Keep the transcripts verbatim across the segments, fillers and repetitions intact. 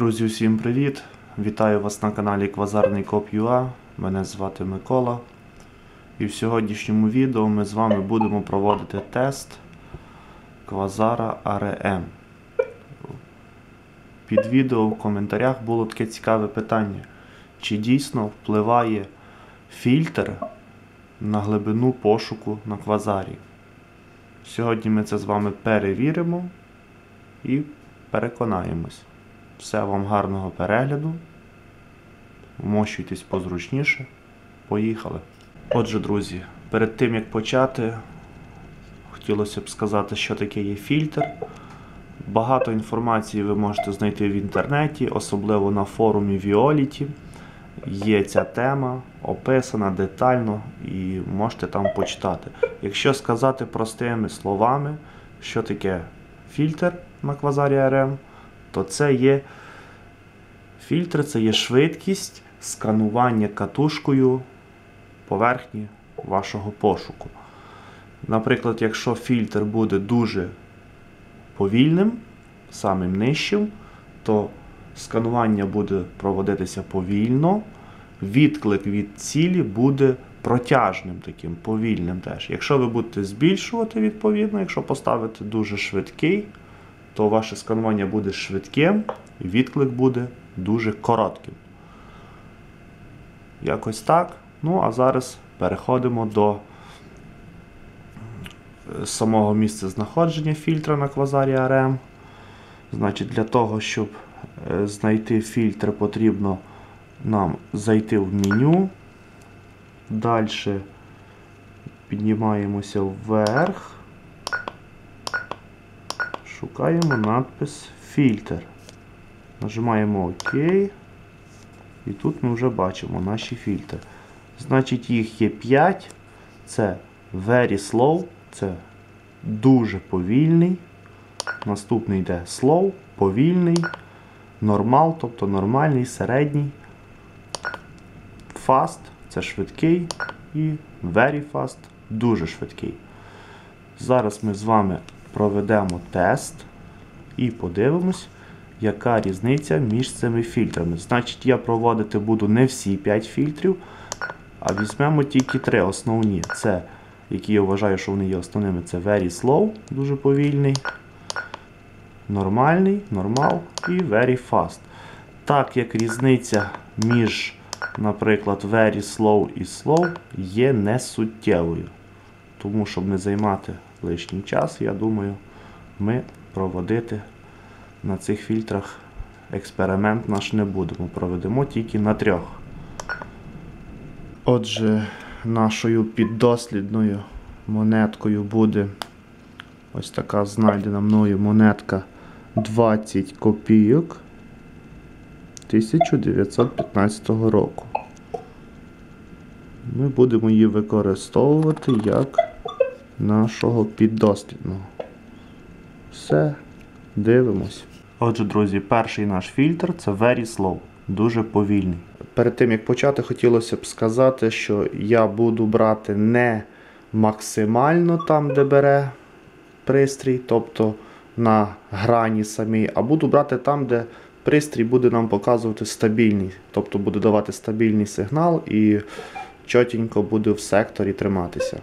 Друзі, усім привіт! Вітаю вас на каналі Квазарний Коп.ua. Мене звати Микола. І в сьогоднішньому відео ми з вами будемо проводити тест Quasar ар ем. Під відео в коментарях було таке цікаве питання. Чи дійсно впливає фільтр на глибину пошуку на Quasar? Сьогодні ми це з вами перевіримо і переконаємось. Все, вам гарного перегляду. Вмощуйтесь позручніше. Поїхали. Отже, друзі, перед тим як почати, хотілося б сказати, що таке є фільтр. Багато інформації ви можете знайти в інтернеті, особливо на форумі Віоліті. Є ця тема, описана детально і можете там почитати. Якщо сказати простими словами, що таке фільтр на Quasar ар ем, то це є фільтр, це є швидкість сканування катушкою поверхні вашого пошуку. Наприклад, якщо фільтр буде дуже повільним, самим нижчим, то сканування буде проводитися повільно, відклик від цілі буде протяжним, таким повільним теж. Якщо ви будете збільшувати, відповідно, якщо поставити дуже швидкий, то ваше сканування буде швидким і відклик буде дуже коротким. Якось так. Ну, а зараз переходимо до самого місця знаходження фільтра на Quasar ар ем. Значить, для того, щоб знайти фільтр, потрібно нам зайти в меню. Далі піднімаємося вверх. Шукаємо надпис «Фільтр». Нажимаємо ОК. І тут ми вже бачимо наші фільтри. Значить, їх є п'ять. Це Very Slow, це дуже повільний. Наступний йде Slow, повільний. Normal, тобто нормальний, середній. Fast, це швидкий. І Very Fast, дуже швидкий. Зараз ми з вами проведемо тест і подивимось, яка різниця між цими фільтрами. Значить, я проводити буду не всі п'ять фільтрів, а візьмемо тільки три основні. Це, які я вважаю, що вони є основними, це Very Slow, дуже повільний, нормальний, Normal і Very Fast. Так як різниця між, наприклад, Very Slow і Slow є несуттєвою. Тому, щоб не займати лишній час, я думаю, ми проводити на цих фільтрах експеримент наш не будемо. Проведемо тільки на трьох. Отже, нашою піддослідною монеткою буде ось така знайдена мною монетка двадцять копійок тисяча дев'ятсот п'ятнадцятого року. Ми будемо її використовувати як нашого піддослідного. Все, дивимось. Отже, друзі, перший наш фільтр – це Very Slow, дуже повільний. Перед тим, як почати, хотілося б сказати, що я буду брати не максимально там, де бере пристрій, тобто на грані самій, а буду брати там, де пристрій буде нам показувати стабільний, тобто буде давати стабільний сигнал і чотенько буде в секторі триматися.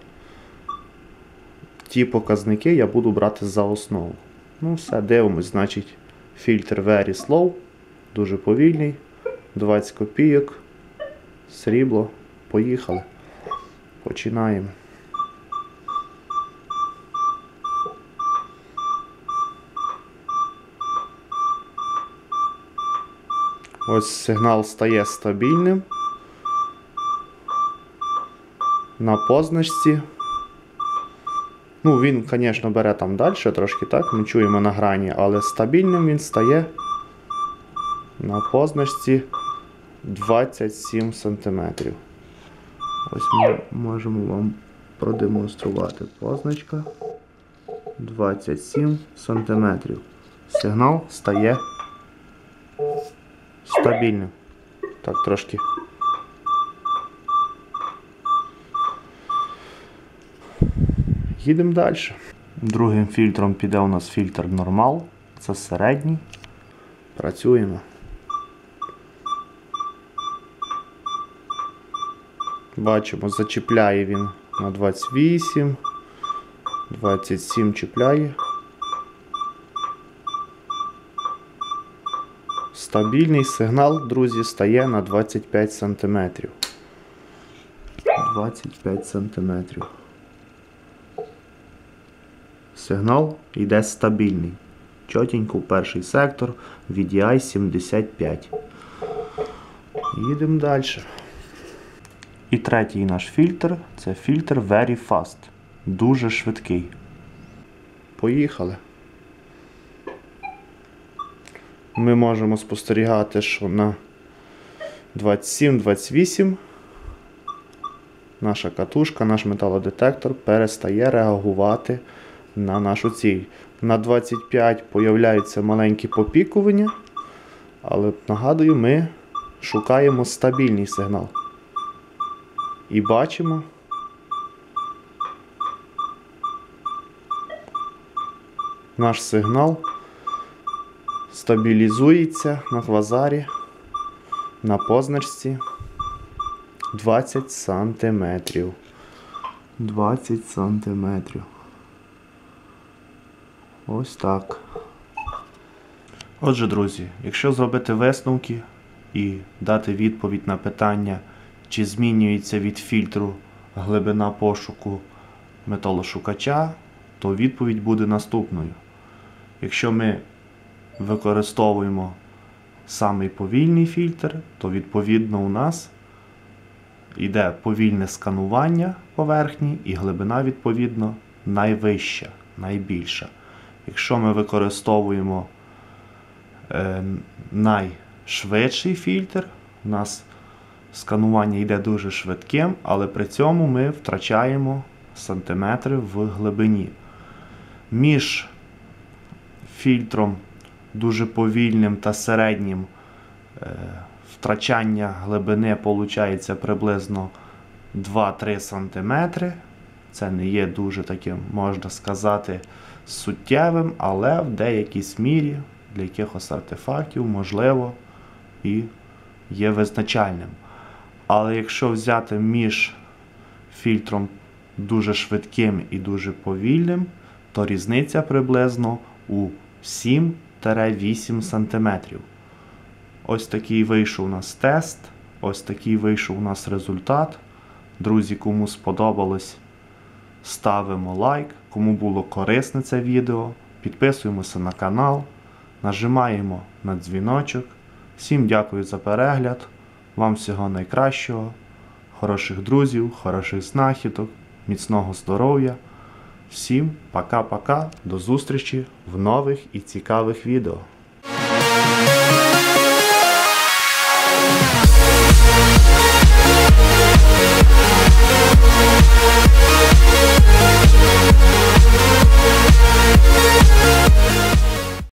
Ті показники я буду брати за основу. Ну все, дивимось, значить, фільтр Very Slow, дуже повільний, двадцять копійок, срібло, поїхали. Починаємо. Ось сигнал стає стабільним. На позначці. Ну, він, звісно, бере там далі, трошки так, ми чуємо на грані, але стабільним він стає на позначці двадцять сім сантиметрів. Ось ми можемо вам продемонструвати. Позначка двадцять сім сантиметрів. Сигнал стає стабільним. Так, трошки. Їдемо далі. Другим фільтром піде у нас фільтр Normal. Це середній. Працюємо. Бачимо, зачіпляє він на двадцять вісім, двадцять сім чіпляє. Стабільний сигнал, друзі, стає на двадцять п'ять сантиметрів. двадцять п'ять сантиметрів. Сигнал йде стабільний. Чотенько в перший сектор, ві ді ай сімдесят п'ять. Їдемо далі. І третій наш фільтр – це фільтр Very Fast. Дуже швидкий. Поїхали. Ми можемо спостерігати, що на двадцять сім двадцять вісім наша катушка, наш металодетектор перестає реагувати на нашу ціль. На двадцять п'ять появляються маленькі попікування, але нагадую, ми шукаємо стабільний сигнал. І бачимо, наш сигнал стабілізується на квазарі, на позначці двадцять сантиметрів. двадцять сантиметрів. Ось так. Отже, друзі, якщо зробити висновки і дати відповідь на питання, чи змінюється від фільтру глибина пошуку металошукача, то відповідь буде наступною. Якщо ми використовуємо самий повільний фільтр, то відповідно у нас йде повільне сканування поверхні і глибина відповідно найвища, найбільша. Якщо ми використовуємо е, найшвидший фільтр, у нас сканування йде дуже швидким, але при цьому ми втрачаємо сантиметри в глибині. Між фільтром дуже повільним та середнім е, втрачання глибини виходить приблизно два-три сантиметри. Це не є дуже таким, можна сказати, суттєвим, але в деякій мірі для якихось артефактів можливо і є визначальним. Але якщо взяти між фільтром дуже швидким і дуже повільним, то різниця приблизно у сім-вісім сантиметрів. Ось такий вийшов у нас тест, ось такий вийшов у нас результат. Друзі, кому сподобалось, ставимо лайк. Кому було корисне це відео, підписуємося на канал, нажимаємо на дзвіночок. Всім дякую за перегляд, вам всього найкращого, хороших друзів, хороших знахідок, міцного здоров'я. Всім пока-пока, до зустрічі в нових і цікавих відео.